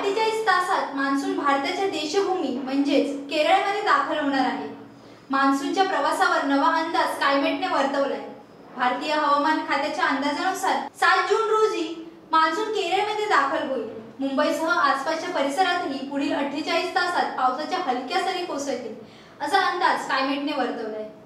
48 तासात मान्सून भारताच्या देशभूमी म्हणजेच केरळमध्ये दाखल होणार आहे। मान्सूनच्या प्रवासावर नवा अंदाज स्कायमेटने वर्तवलाय। भारतीय हवामान खात्याच्या अंदाजानुसार 7 जून रोजी मान्सून केरळमध्ये दाखल होईल। मुंबईसह आसपासच्या परिसरातही पुढील 48 तासात पावसाच्या हलक्या सरी कोसळतील असा अंदाज स्कायमेटने वर्तवलाय।